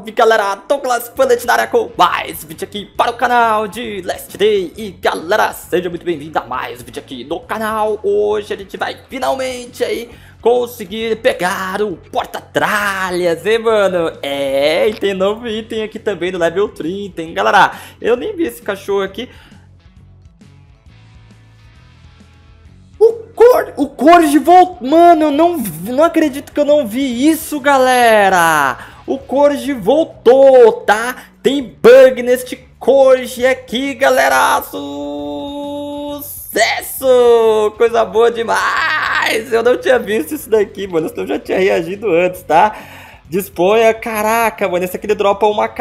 Salve galera, Douglas Planet na área com mais vídeo aqui para o canal de Last Day. E galera, seja muito bem-vindo a mais um vídeo aqui no canal. Hoje a gente vai finalmente aí conseguir pegar o porta-tralhas, hein mano? É, e tem novo item aqui também no level 30, hein galera? Eu nem vi esse cachorro aqui. O Corgi voltou. Mano, eu não acredito que eu não vi isso, galera. O Corgi voltou, tá? Tem bug neste Corgi aqui, galera. Sucesso! Coisa boa demais. Eu não tinha visto isso daqui, mano. Senão eu já tinha reagido antes, tá? Disponha, caraca, mano, esse aqui ele dropa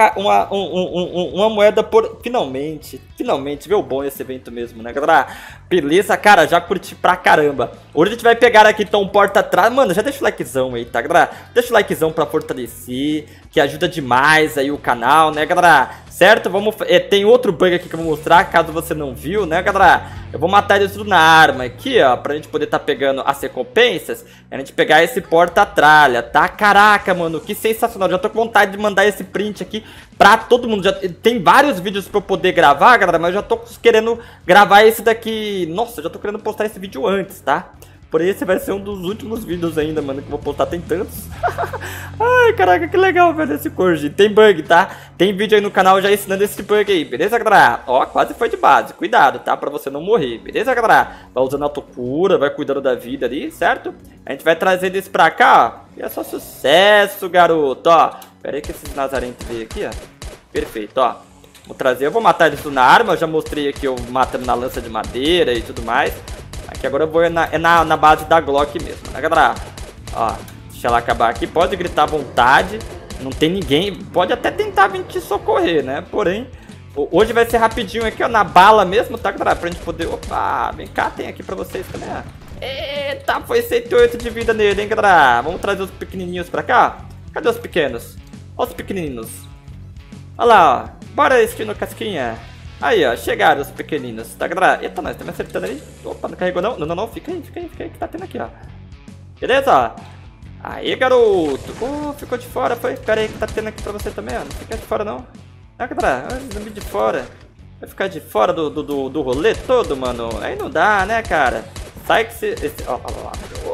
uma moeda por... Finalmente, veio bom esse evento mesmo, né, galera? Beleza, cara, já curti pra caramba. Hoje a gente vai pegar aqui, então, um porta-trás. Mano, já deixa o likezão aí, tá, galera? Deixa o likezão pra fortalecer, que ajuda demais aí o canal, né, galera? Certo? Vamos... tem outro bug aqui que eu vou mostrar, caso você não viu, né, galera? Eu vou matar eles tudo na arma aqui, ó, pra gente poder tá pegando as recompensas. A gente pegar esse porta-tralha, tá? Caraca, mano, que sensacional. Já tô com vontade de mandar esse print aqui pra todo mundo. Já tem vários vídeos pra eu poder gravar, galera, mas eu já tô querendo gravar esse daqui. Nossa, eu já tô querendo postar esse vídeo antes, tá? Porém, esse vai ser um dos últimos vídeos ainda, mano, que eu vou postar. Tem tantos. Ai, caraca, que legal, velho, esse Corgi. Tem bug, tá? Tem vídeo aí no canal já ensinando esse bug aí, beleza, galera? Ó, quase foi de base. Cuidado, tá? Pra você não morrer, beleza, galera? Vai usando autocura, vai cuidando da vida ali, certo? A gente vai trazendo isso pra cá, ó. E é só sucesso, garoto, ó. Pera aí que esses nazarentos veio aqui, ó. Perfeito, ó. Vou trazer, eu vou matar eles na arma. Eu já mostrei aqui eu matando na lança de madeira e tudo mais. Aqui agora eu vou na base da Glock mesmo, né, galera? Ó, deixa ela acabar aqui. Pode gritar à vontade. Não tem ninguém. Pode até tentar vir te socorrer, né? Porém, hoje vai ser rapidinho aqui, ó, na bala mesmo, tá, galera? Pra gente poder... Opa, vem cá, tem aqui pra vocês também, ó. Eita, foi 108 de vida nele, hein, galera? Vamos trazer os pequenininhos pra cá. Cadê os pequenos? Olha os pequeninos. Olha lá, ó. Bora, Estino Casquinha. Aí, ó, chegaram os pequeninos, tá, galera? Eita, nós estamos acertando ali. Opa, não carregou não? Não, fica aí, que tá tendo aqui, ó. Beleza, ó. Aí, garoto. Ficou de fora, foi? Pera aí, que tá tendo aqui pra você também, ó. Não fica de fora, não. Ah, galera, zumbi de fora. Vai ficar de fora do rolê todo, mano. Aí não dá, né, cara? Sai que ó lá.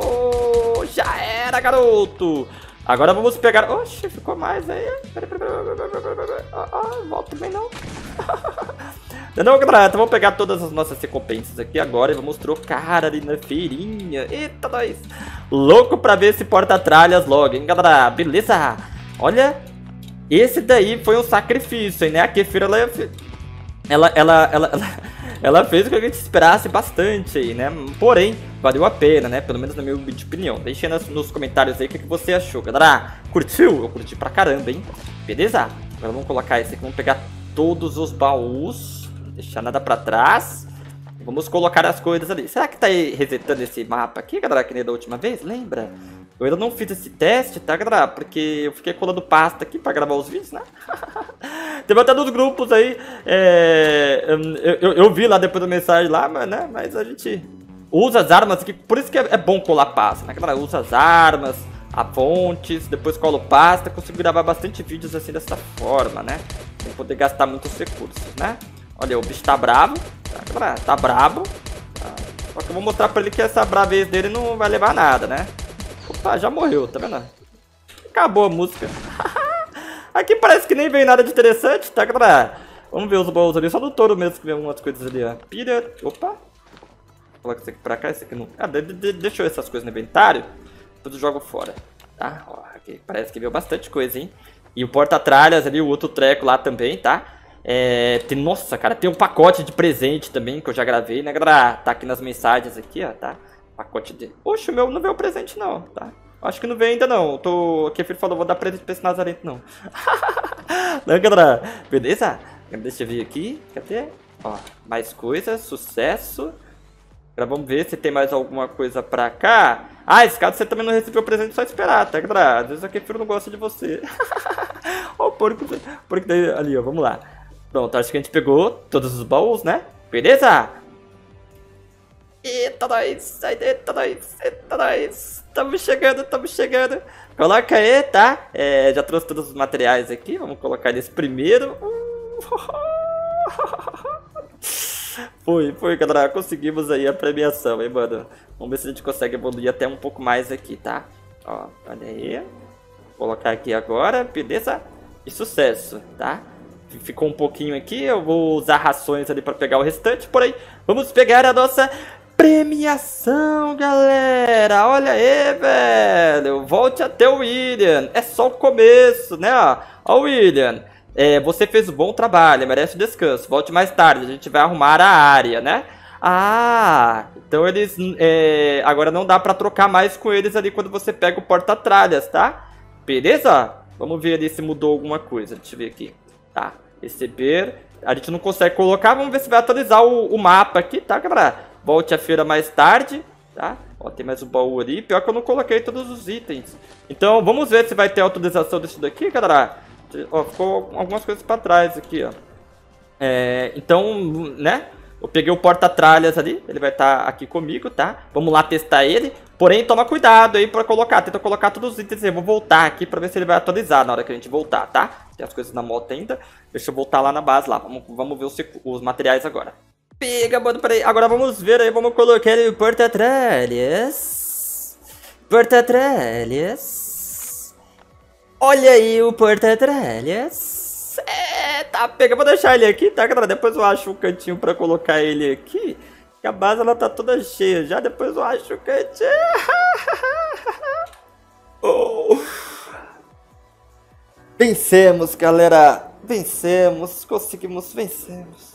Já era, garoto. Agora vamos pegar... Oxe, ficou mais aí. Pera. Volta bem não. Não, galera, então vamos pegar todas as nossas recompensas aqui agora e vamos trocar ali na feirinha. Eita, nós. Louco pra ver esse porta-tralhas logo, hein, galera? Beleza? Olha, esse daí foi um sacrifício, hein, né? A Kefira, ela fez o que a gente esperasse bastante aí, né? Porém, valeu a pena, né? Pelo menos na minha opinião. Deixa nos comentários aí o que você achou, galera. Curtiu? Eu curti pra caramba, hein? Beleza? Agora vamos colocar esse aqui. Vamos pegar todos os baús. Não deixar nada pra trás. Vamos colocar as coisas ali. Será que tá aí resetando esse mapa aqui, galera? Que nem da última vez? Lembra? Eu ainda não fiz esse teste, tá, galera? Porque eu fiquei colando pasta aqui pra gravar os vídeos, né? Teve até nos grupos aí. Eu vi lá depois da mensagem lá, né? Mas a gente usa as armas aqui. Por isso que é bom colar pasta, né, galera? Usa as armas, a fontes, depois colo pasta. Consigo gravar bastante vídeos assim dessa forma, né? Sem poder gastar muitos recursos, né? Olha, o bicho tá bravo. Tá, galera? Tá brabo. Tá. Só que eu vou mostrar pra ele que essa bravez dele não vai levar a nada, né? Opa, já morreu, tá vendo? Acabou a música. Aqui parece que nem veio nada de interessante, tá, galera? Vamos ver os baús ali. Só no touro mesmo que vem algumas coisas ali, ó. Pira. Opa. Coloca isso aqui pra cá, isso aqui não... Ah, deixou essas coisas no inventário. Depois eu jogo fora, tá? Ó, aqui parece que veio bastante coisa, hein? E o porta-tralhas ali, o outro treco lá também, tá? Nossa, cara, tem um pacote de presente também que eu já gravei, né, galera? Tá aqui nas mensagens aqui, ó, tá? Pacote de... Oxe, o meu não veio presente não, tá? Acho que não veio ainda não. O Kefir falou, vou dar presente pra esse nazarento não. Não, galera. Beleza? Deixa eu ver aqui. Cadê? Ó, mais coisas. Sucesso. Agora vamos ver se tem mais alguma coisa pra cá. Ah, esse caso você também não recebeu presente, só esperar, tá, galera? Às vezes o Kefir não gosta de você. Ó o porco daí, ali, ó. Vamos lá. Pronto, acho que a gente pegou todos os baús, né? Beleza? Eita, nós. Eita, nós. Eita, nós. Estamos chegando, estamos chegando. Coloca aí, tá? Já trouxe todos os materiais aqui. Vamos colocar nesse primeiro. Foi, galera. Conseguimos aí a premiação, hein, mano. Vamos ver se a gente consegue evoluir até um pouco mais aqui, tá? Ó, olha aí. Vou colocar aqui agora, beleza? E sucesso, tá? Ficou um pouquinho aqui. Eu vou usar rações ali pra pegar o restante. Porém, vamos pegar a nossa premiação, galera. Olha aí, velho. Volte até o William. É só o começo, né? Ó, William. Você fez um bom trabalho, merece descanso. Volte mais tarde, a gente vai arrumar a área, né? Ah, então eles... agora não dá pra trocar mais com eles ali quando você pega o porta-tralhas, tá? Beleza? Vamos ver ali se mudou alguma coisa. Deixa eu ver aqui. Tá, receber. A gente não consegue colocar, vamos ver se vai atualizar o mapa aqui, tá, galera? Volte a feira mais tarde, tá? Ó, tem mais um baú ali. Pior que eu não coloquei todos os itens. Então, vamos ver se vai ter atualização disso daqui, galera. Ó, ficou algumas coisas pra trás aqui, ó. Então, né? Eu peguei o porta-tralhas ali, ele vai estar aqui comigo, tá? Vamos lá testar ele. Porém, toma cuidado aí pra colocar. Tenta colocar todos os itens aí. Eu vou voltar aqui pra ver se ele vai atualizar na hora que a gente voltar, tá? Tem as coisas na moto ainda. Deixa eu voltar lá na base lá. Vamos ver os materiais agora. Pega, mano, peraí. Agora vamos ver aí. Vamos colocar ele o porta-tralhas. Porta-tralhas. Olha aí o porta-tralhas. Tá, pega, vou deixar ele aqui, tá, galera? Depois eu acho um cantinho pra colocar ele aqui. Que a base, ela tá toda cheia já. Depois eu acho um cantinho. Oh. Vencemos, galera. Vencemos. Conseguimos, vencemos.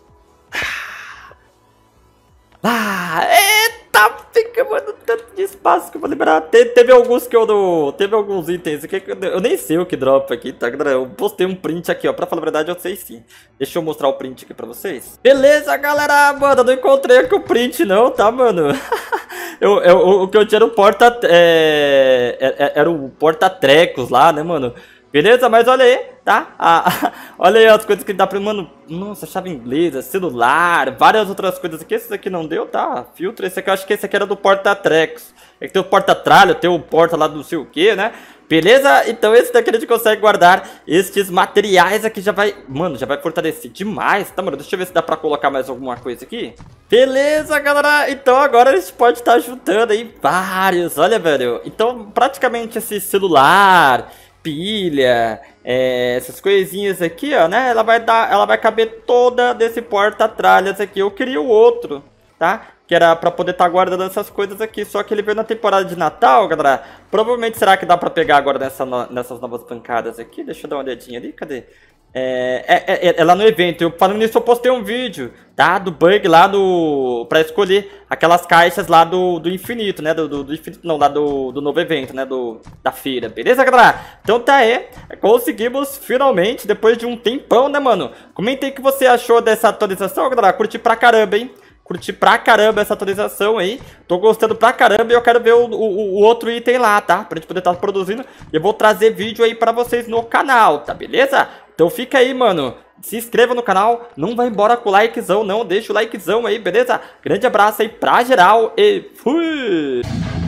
Eita, fica, mano, tanto de espaço que eu vou liberar. Teve alguns que eu não... Teve alguns itens aqui que eu nem sei o que dropa aqui, tá, galera? Eu postei um print aqui, ó. Pra falar a verdade, eu sei sim. Deixa eu mostrar o print aqui pra vocês. Beleza, galera, mano, eu não encontrei aqui o print não, tá, mano? O que eu tinha era o porta... era o porta-trecos lá, né, mano? Beleza? Mas olha aí, tá? Olha aí as coisas que dá pra... Mano, nossa, chave inglesa, celular, várias outras coisas aqui. Esse aqui não deu, tá? Filtro, esse aqui eu acho que esse aqui era do porta-trecos. É que tem o porta-tralha, tem o porta lá do não sei o que, né? Beleza? Então esse daqui a gente consegue guardar estes materiais aqui. Já vai... Mano, já vai fortalecer demais, tá, mano? Deixa eu ver se dá pra colocar mais alguma coisa aqui. Beleza, galera. Então agora a gente pode estar juntando aí vários. Olha, velho. Então praticamente esse celular... pilha, essas coisinhas aqui, ó, né? Ela vai caber toda desse porta-tralhas aqui. Eu queria o outro, tá? Que era pra poder estar guardando essas coisas aqui. Só que ele veio na temporada de Natal, galera. Provavelmente será que dá pra pegar agora nessas novas bancadas aqui? Deixa eu dar uma olhadinha ali, cadê? É lá no evento. Falando nisso, eu postei um vídeo, tá? Do bug lá pra escolher aquelas caixas lá do infinito, né? Do infinito não, lá do novo evento, né? Da feira, beleza, galera? Então tá aí, conseguimos finalmente, depois de um tempão, né, mano? Comenta aí o que você achou dessa atualização, galera. Curti pra caramba, hein? Curti pra caramba essa atualização aí. Tô gostando pra caramba e eu quero ver o outro item lá, tá? Pra gente poder estar produzindo. E eu vou trazer vídeo aí pra vocês no canal, tá beleza? Então fica aí, mano. Se inscreva no canal. Não vai embora com o likezão, não. Deixa o likezão aí, beleza? Grande abraço aí pra geral e fui!